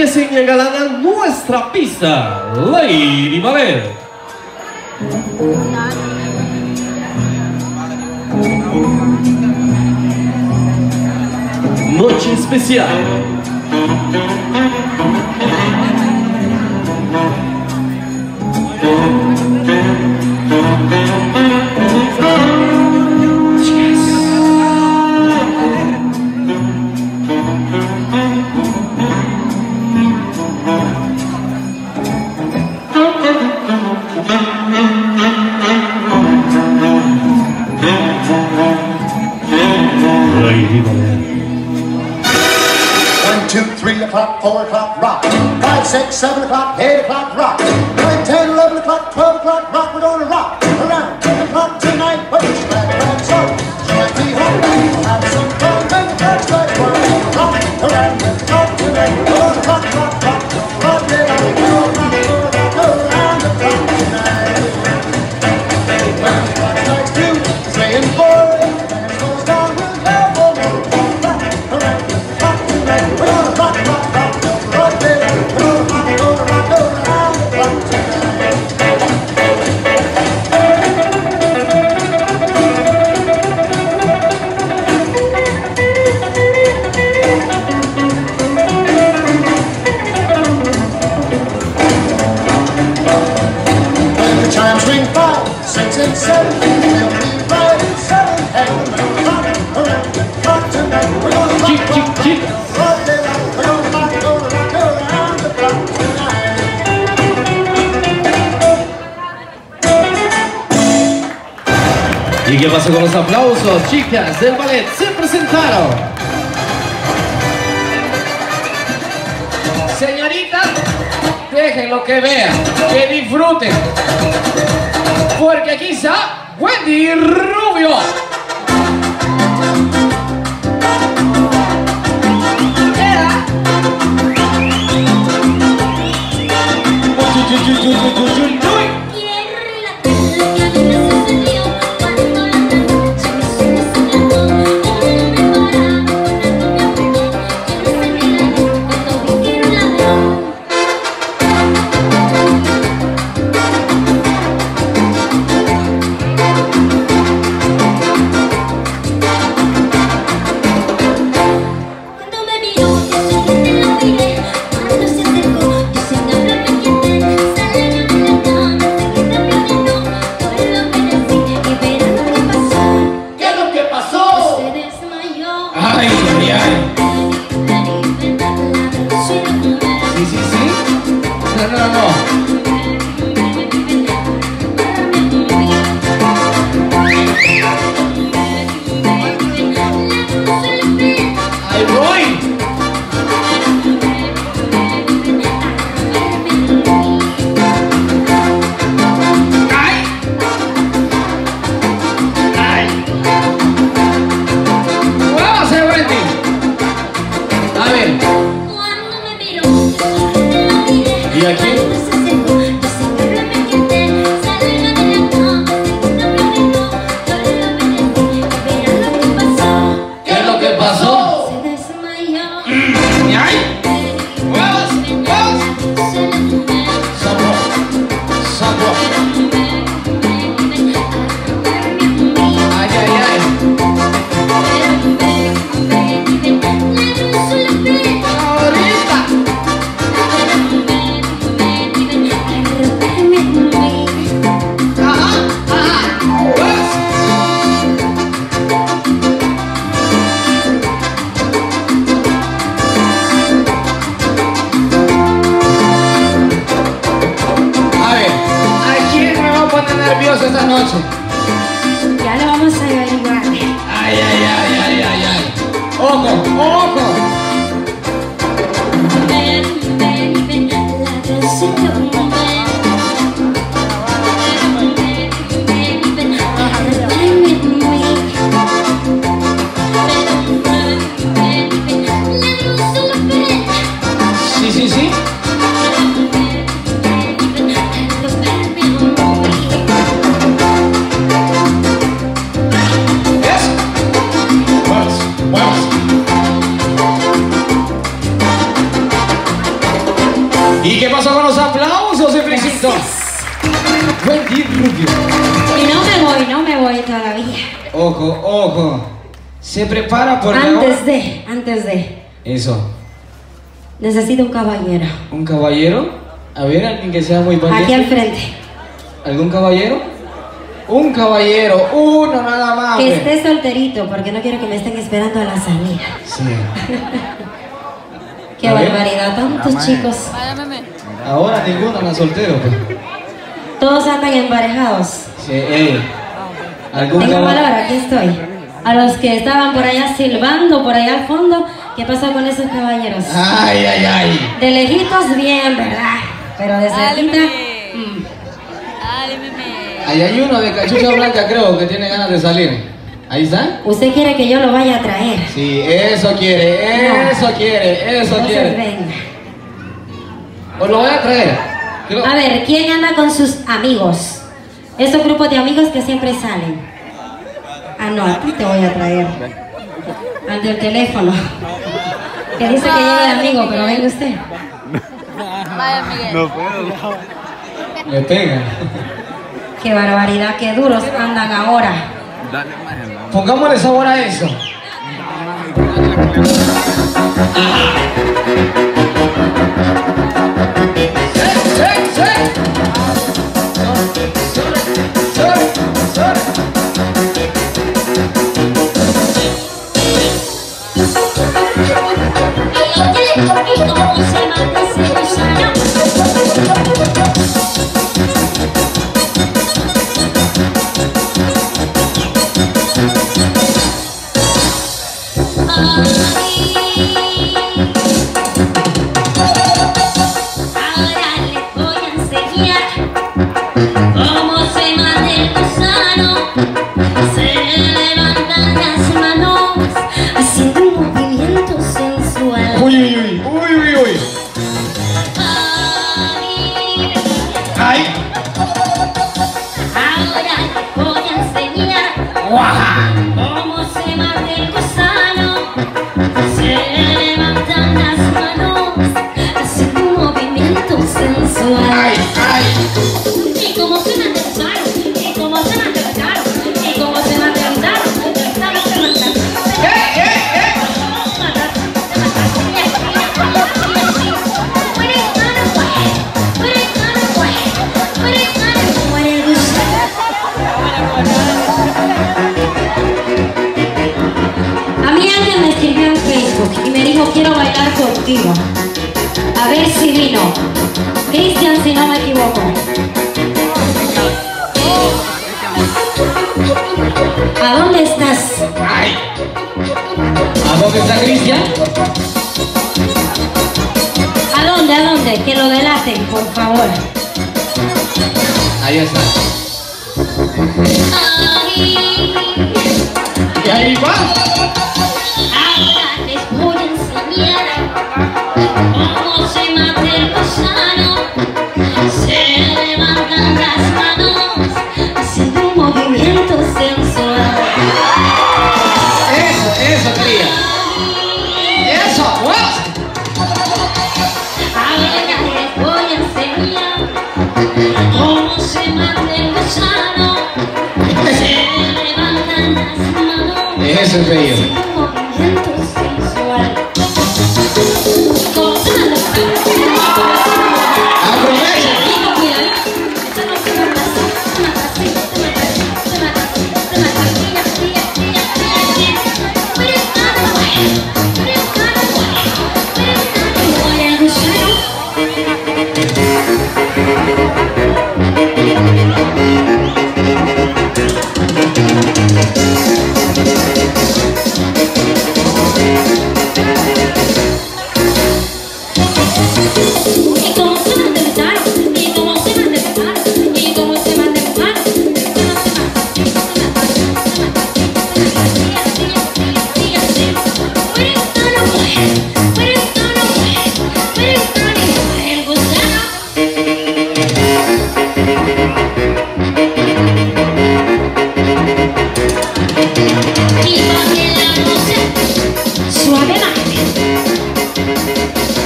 empiecen a engalanar nuestra pista, Lady Ballet. Noche especial. Lady Ballet. 1, 2, 3 o'clock, 4 o'clock, rock. 5, 6, 7 o'clock, 8 o'clock, rock. 9, 10, 11 o'clock, 12 o'clock, rock. We're gonna rock around 10 o'clock tonight. But it's glad around so join me home. Have some fun, make the first night for me. Rock around 10 o'clock tonight. We're gonna rock, rock, rock. Rock it out, we're gonna rock around the clock tonight. Well, what nights do, staying for it. And it goes down with love. Rock around 10 o'clock tonight. We're gonna rock, rock, rock. Rock it out, we're gonna rock around the clock tonight. When the chimes ring 5, 6, and 7, they'll be 5 and 7. And we're gonna rock around the clock tonight. We're gonna rock, rock, rock. Rock it out, we're gonna rock around the clock tonight. ¿Y qué pasó con los aplausos? Chicas del ballet se presentaron. Señoritas, déjenlo que vean, que disfruten. Porque aquí está Wendy Rubio. Esta noche. Ya lo vamos a averiguar. Ay, ay, ay, ay, ay, ay. Ojo, ojo. Ven, ven, ven, la canción. Sí, sí, sí. Diluvio. Y no me voy todavía. Ojo, ojo. Se prepara porque Antes de. Eso. Necesito un caballero. ¿Un caballero? A ver, alguien que sea muy valiente. Aquí al frente. ¿Algún caballero? Un caballero, uno nada más. Que hombre. esté solterito, porque no quiero que me estén esperando a la salida. Sí. Qué A ver. barbaridad, tantos chicos. Ahora ninguno anda soltero. Pues. Todos andan emparejados. Sí, ¿algún Tengo caballero? valor, aquí estoy. A los que estaban por allá silbando, por allá al fondo, ¿qué pasó con esos caballeros? Ay, ay, ay. De lejitos bien, ¿verdad? Pero de cerquita... Ahí hay uno de cachucha blanca, creo, que tiene ganas de salir. ¿Ahí está? ¿Usted quiere que yo lo vaya a traer? Sí, eso quiere, eso quiere, eso Entonces quiere. venga. Os lo voy a traer. Creo- A ver, ¿quién anda con sus amigos? Esos grupos de amigos que siempre salen. Ah, no, a ti te voy a traer. Al del teléfono. Que dice que lleve de amigo, pero venga usted. Vaya, Miguel. No puedo. Le pega. Qué barbaridad, qué duros andan ahora. Dale más hermano. Pongámosle sabor a eso. Ahora les voy a enseñar cómo se mata el gusano. Se levantan las manos haciendo un movimiento sensual. Uy, uy, uy, uy, uy, uy. Ay. Ahora les voy a enseñar cómo se mata el gusano. Se levantan las manos haciendo un movimiento sensual. Ay, ay. Y cómo se mata el gusano, y cómo se mata el gusano, y cómo se mata el gusano, el gusano se mata. A mí alguien me escribió en Facebook y me dijo quiero bailar contigo. A ver si vino. Cristian, si no me equivoco. ¿A dónde estás? Ay. ¿A dónde está Cristian? ¿A dónde? ¿A dónde? Que lo delaten, por favor. Ahí está. Y ahí va. Ahora les voy a enseñar cómo se mata el gusano. Se levantan las manos haciendo un movimiento sensual. Eso quería. Eso, wow. Ahora les voy a enseñar cómo se mata el gusano. Se levantan las manos Eso es bello. haciendo un movimiento sensual. ¿Cómo se mata? Aprovecha.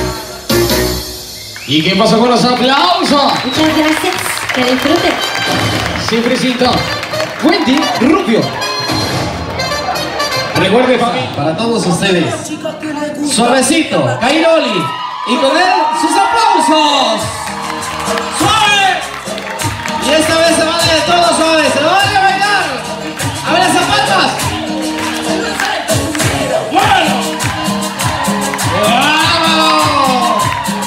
¿Y qué pasó con los aplausos? Muchas gracias, que disfruten. Siempre presenta Wendy Rubio. Recuerde, familia, para todos ustedes, suavecito, Kairoli. Y con él, sus aplausos. ¡Suave! Y esta vez se vale de todo suave, se vale a bailar. A ver esas palmas. ¡Bueno! ¡Vamos!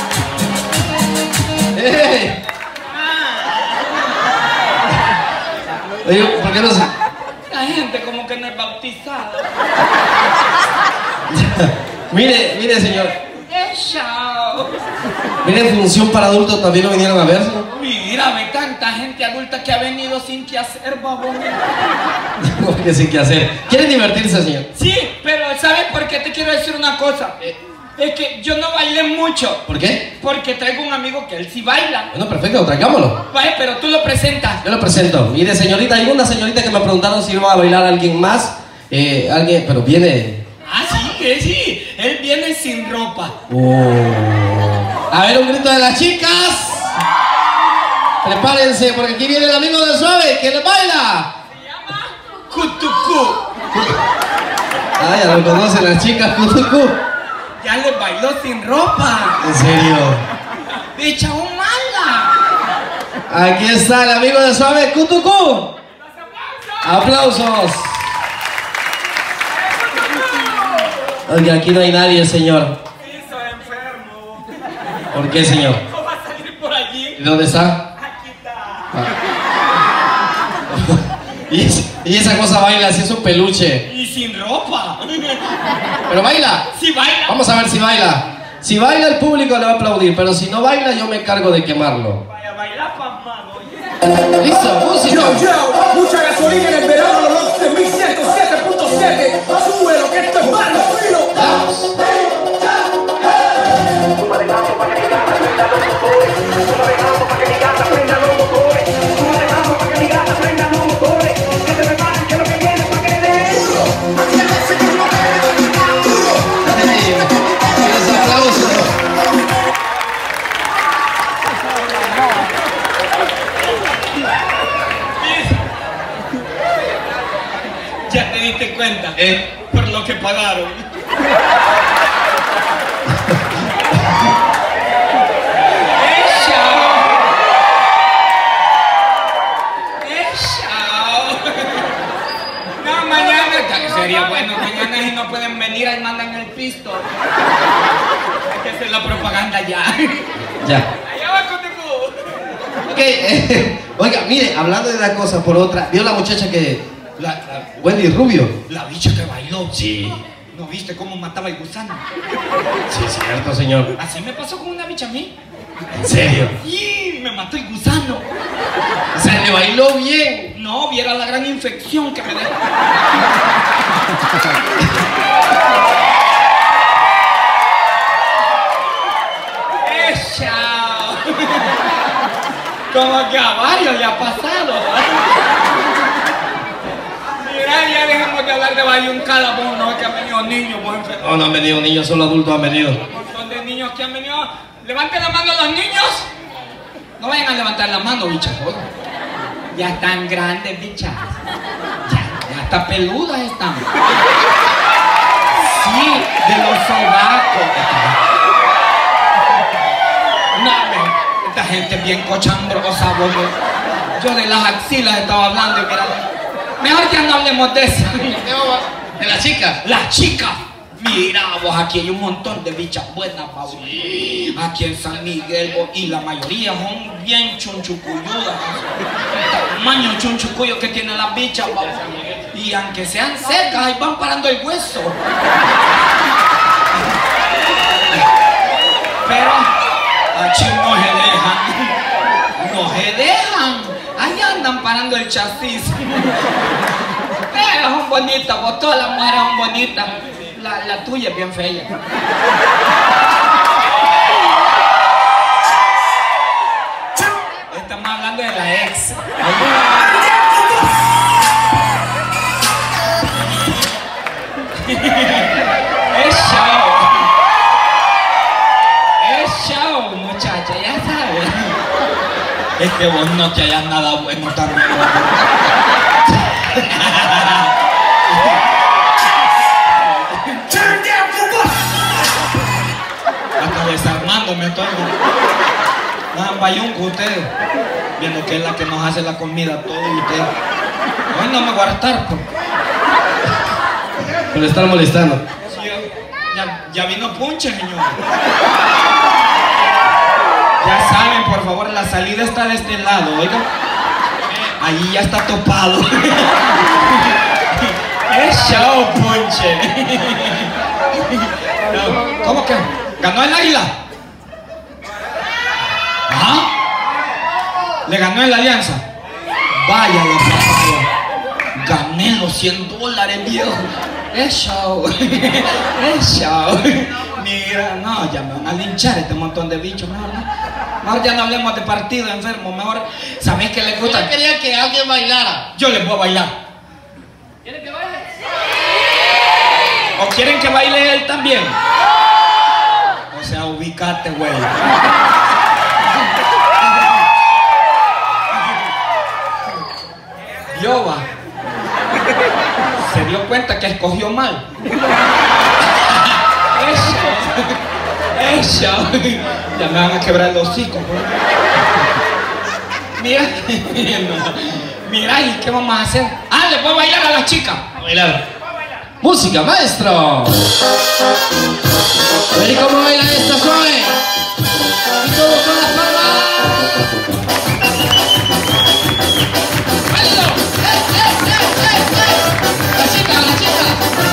¡Hey! Oye, ¿por qué no se...? La gente como que no es bautizada. Mire, señor. Chao. Mire, función para adultos también lo vinieron a ver, ¿no? Mírame, tanta gente adulta que ha venido sin que hacer, babón. Porque sin qué hacer. ¿Quieren divertirse, señor? Sí, pero ¿sabes por qué? Te quiero decir una cosa. Es que yo no bailé mucho. ¿Por qué? Porque traigo un amigo que él sí baila. Bueno, perfecto, traigámoslo. Vale, pero tú lo presentas. Yo lo presento. Mire, señorita, hay una señorita que me preguntaron si iba a bailar alguien más. Alguien, pero viene... Ah, sí, que sí. Él viene sin ropa. A ver, un grito de las chicas. Prepárense, porque aquí viene el amigo del suave, que le baila. Se llama Cutucú. Ah, ya lo conocen las chicas, Cutucú. Ya le bailó sin ropa. ¿En serio? Bicha, un mala. Aquí está el amigo del suave, Cutucú. ¡Aplausos! Oiga, aquí no hay nadie, señor. Sí, soy enfermo. ¿Por qué, señor? ¿Cómo va a salir por allí? ¿Y dónde está? Aquí está. Y esa cosa baila, si es un peluche. Y sin ropa. Pero baila. Sí baila. Vamos a ver si baila. Si baila, el público le va a aplaudir, pero si no baila, yo me encargo de quemarlo. Vaya, baila pasmado. ¡Listo! ¡Música! Yo, mucha gasolina en el verano, los 11.107.7. Sube lo que esto es malo, filo. ¡Vamos! ¡Los aplausos! Ya te diste cuenta. Por lo que pagaron. No, mañana sería bueno. Mañana si no pueden venir, ahí mandan el pisto. Hay que hacer la propaganda ya. Ya. Allá va contigo. Ok, oiga, mire, hablando de una cosa por otra, ¿vio la muchacha que... la Wendy Rubio? La bicha que bailó. Sí. ¿No viste cómo mataba el gusano? Sí, es cierto, señor. Así me pasó con una bicha a mí. ¿En serio? Y me mató el gusano. O sea, le bailó bien. No, viera la gran infección que me dejó. ¡Chao! Como que a varios le ha pasado. Mira, ya dejamos de hablar de bayuncada, pues no, que han venido niños, pues enfermos. No, no han venido niños, solo adultos han venido. Un montón de niños que han venido. Levanten la mano los niños. No vayan a levantar la mano, bichas. Ya están grandes, bichas. Ya hasta peludas están. Sí, de los sobacos. No, esta gente es bien cochambrosa, vos. Yo de las axilas estaba hablando y mira. Mejor que no hablemos de eso. ¿De la chica? La chica. Mira, vos, aquí hay un montón de bichas buenas, Pablo. Sí. Aquí en San Miguel, vos, y la mayoría son bien chunchucuyudas. El tamaño chunchucuyo que tienen las bichas, Pablo. Y aunque sean secas, ahí van parando el hueso. Pero aquí no se dejan. No se dejan. Ahí andan parando el chasis. Pero son bonitas, vos, todas las mujeres son bonitas. La tuya es bien fea. Estamos hablando de la ex. Es show. Es show, muchacha, ya sabes. Es que vos no te hayas nada bueno también. Hasta desarmándome estoy. Bayunco usted. Viendo que es la que nos hace la comida todo usted. Hoy no me voy a hartar. Por estar molestando. Sí, ya vino punche, señor. Ya saben, por favor, la salida está de este lado, oiga. Ahí ya está topado. Es show, punche. ¿Cómo que? ¿Ganó el águila? ¿Ah? ¿Le ganó en la alianza? Vaya la papaya. Gané los $100, viejo. Es show. Es show. Mira, no, ya me van a linchar este montón de bichos, mejor no. Mejor ya no hablemos de partido, enfermo. Mejor, ¿sabéis qué les gusta? Yo quería que alguien bailara. Yo les voy a bailar. ¿Quieren que baile? ¿O quieren que baile él también? O sea, ubícate, güey. Yoba se dio cuenta que escogió mal. Eso. Ya me van a quebrar los hocico. Mira. Mira, ¿y qué vamos a hacer? Ah, le puedo bailar a la chica. A bailar. Música, maestro. ¿Y cómo baila esta suave? Y todo con las palmas. ¡Bailalo! La chica, la chica.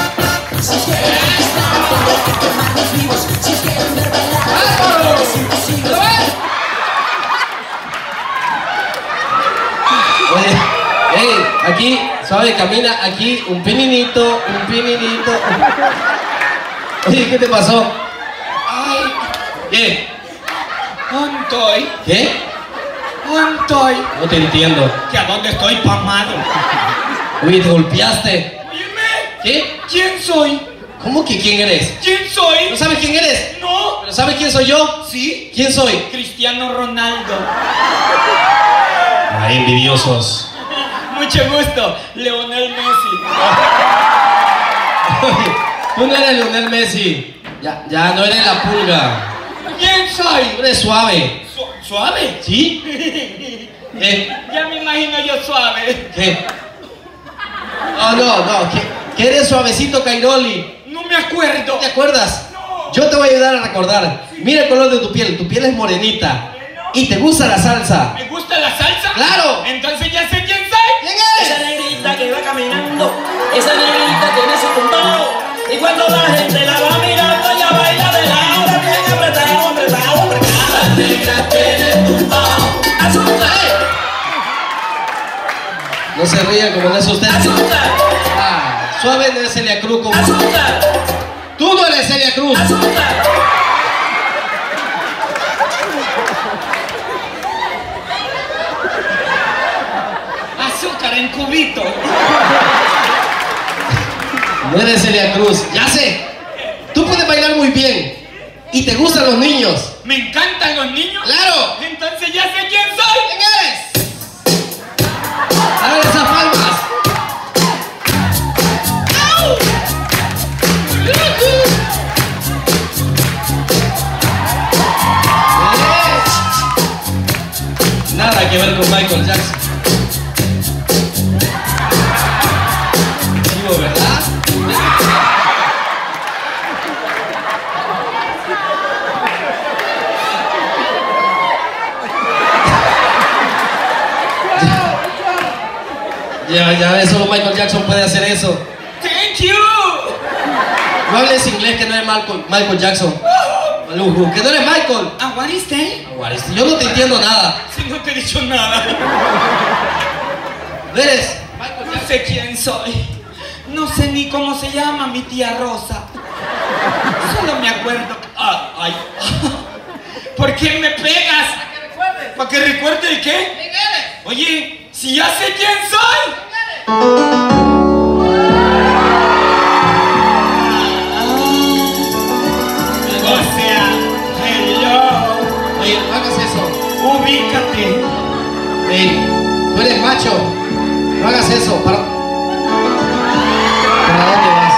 Oye, hey, aquí, suave, camina, aquí, un pininito, un pininito. Oye, ¿qué te pasó? Ay, ¿Qué? ¿dónde estoy? ¿Qué? ¿Dónde estoy? No te entiendo. ¿Que a dónde estoy, pamado? Oye, te golpeaste. Óyeme, ¿Qué? ¿quién soy? ¿Cómo que quién eres? ¿Quién soy? ¿No sabes quién eres? No. ¿Pero sabes quién soy yo? ¿Sí? ¿Quién soy? Cristiano Ronaldo. Ay, envidiosos. Mucho gusto, Leonel Messi. Tú no eres Lionel Messi. Ya no eres la pulga. ¿Quién soy? Tú eres suave. ¿Suave? ¿Sí? ¿Qué? Ya me imagino yo suave. ¿Qué? No. ¿Qué eres suavecito, Cairoli? No me acuerdo. ¿Te acuerdas? No. Yo te voy a ayudar a recordar. Mira el color de tu piel. Tu piel es morenita. ¿Y te gusta la salsa? ¿Me gusta la salsa? ¡Claro! Entonces ya sé quién soy. ¿Quién Esa eres? negrita que va caminando, esa negrita tiene su tumbao. Y cuando la gente la va mirando, ella baila de lado, bien apretado, apretado, apretado. La negra tiene tumbao. ¡Azúcar! No se rían como no es usted. ¡Azúcar! Ah, suave no es Celia Cruz como... ¡Azúcar! Tú no eres Celia Cruz. ¡Azúcar! Azúcar en cubito. No eres Celia Cruz. Ya sé. Tú puedes bailar muy bien. Y te gustan los niños. ¿Me encantan los niños? ¡Claro! Entonces ya sé quién soy. ¿Quién eres? A ver esas palmas. Nada que ver con Michael Jackson. Digo, ¿verdad? Ya ves, solo Michael Jackson puede hacer eso. Thank you. No hables inglés, que no eres Michael Jackson. Malujo, que no eres Michael. ¿And what is that? Yo no te entiendo nada. Si no te he dicho nada. ¿No eres? No sé quién soy. No sé ni cómo se llama mi tía Rosa. Solo me acuerdo. Ay. ¿Por qué me pegas? ¿Para que recuerde el qué? Oye, si ya sé quién soy. O sea, hello. Oye, no hagas eso. Ubícate. Ey, tú eres macho. No hagas eso. ¿Para dónde vas?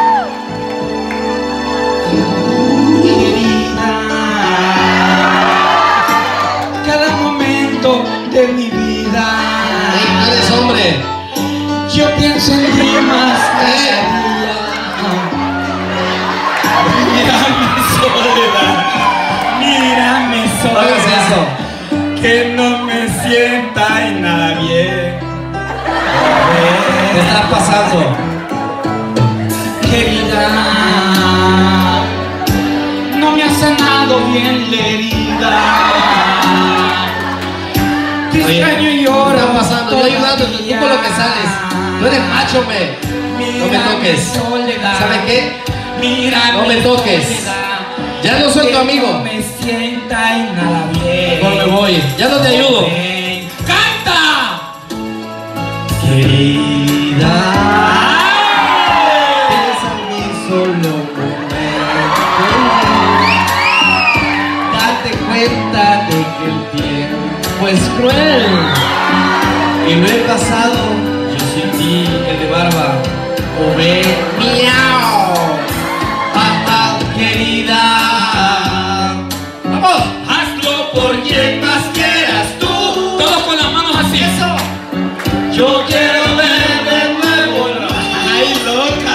Querida, cada momento de mi vida, Ey, no eres hombre. yo pienso en ti más cada día. Mírame soledad, mírame No hagas soledad, eso. que no me sienta en nada bien. ¿Qué estás pasando? Querida, no me ha sanado bien la herida. Te Oye, extraño y ¿qué lloro. está pasando? Yo ayudándote, tú con lo que sales. Tú eres macho, me. No me toques. ¿Sabes qué? Mira, No me toques. Ya no soy tu amigo. No me sienta en nada bien. Mejor me voy. Ya no te ayudo. ¡Canta! Querida, piensa en mí solo un momento. Date cuenta de que el tiempo es cruel. Y lo he pasado, yo sin ti, el de barba. O ve, miau. Querida. ¡Vamos! Hazlo por quien más quieras tú. Todos con las manos así. Eso. Yo quiero ver de nuevo. ¡Ay, loca!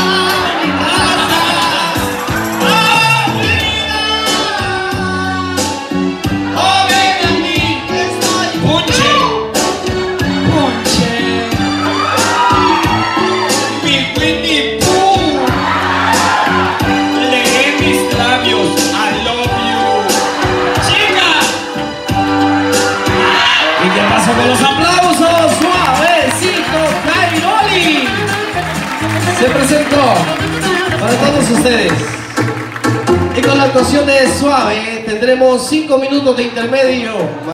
Oh, ven a mí, que estoy. Ponche. Ponche. Mi Winnie Pooh. Lee mis labios. I love you. Chica. ¿Y qué pasó con los aplausos? Suavecito Cairoli se presentó para todos ustedes. Y con la actuación de Suave tendremos 5 minutos de intermedio.